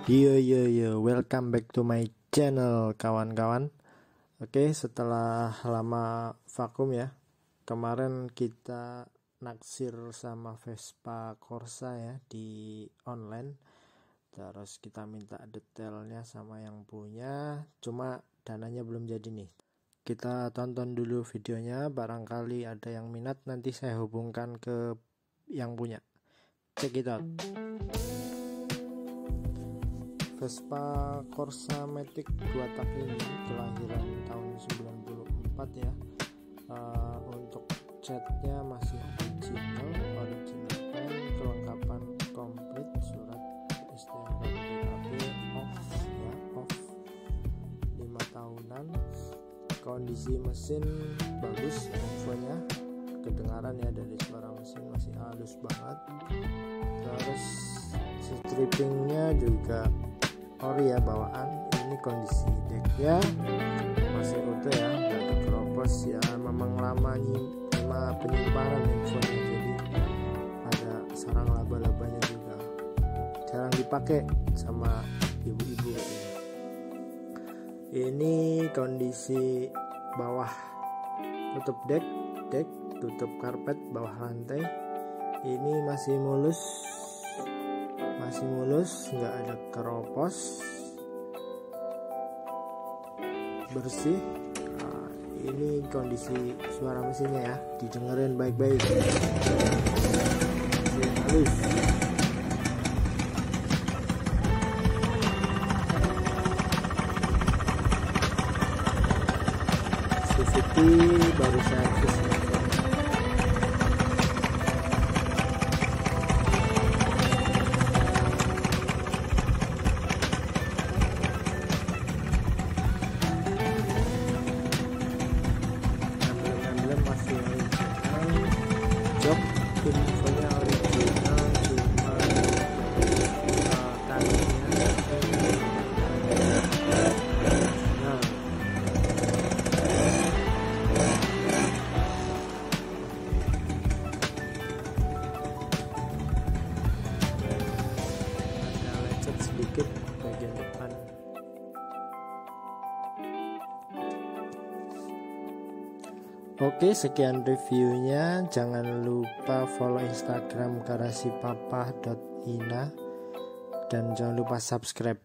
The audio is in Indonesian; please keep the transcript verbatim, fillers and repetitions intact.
Yo yo yo, welcome back to my channel kawan-kawan. Oke, setelah lama vakum ya. Kemarin kita naksir sama Vespa Corsa ya di online. Terus kita minta detailnya sama yang punya, cuma dananya belum jadi nih. Kita tonton dulu videonya, barangkali ada yang minat, nanti saya hubungkan ke yang punya. Check it out. Vespa Corsa Matic dua tak ini kelahiran tahun sembilan puluh empat ya. Uh, untuk catnya masih original, original pen, kelengkapan komplit, surat S T N K P off ya, off lima tahunan. Kondisi mesin bagus, infonya kedengaran ya dari suara mesin masih halus banget. Terus strippingnya juga ori ya bawaan. Ini kondisi decknya masih utuh ya, nggak ada keropos ya, memang lama nih lama penyimpanan infonya, jadi ada sarang laba-labanya juga, jarang dipakai sama ibu-ibu. Ini kondisi bawah tutup deck, deck tutup karpet bawah lantai, ini masih mulus, masih mulus, nggak ada keropos, bersih. Nah, ini kondisi suara mesinnya ya, didengerin baik-baik, masih halus. C V T baru servis. Jok infonya original, cuma uh, talinya nah. Ada lecet sedikit bagian depan. Oke, sekian reviewnya. Jangan lupa follow Instagram garasi papa dot ina dan jangan lupa subscribe.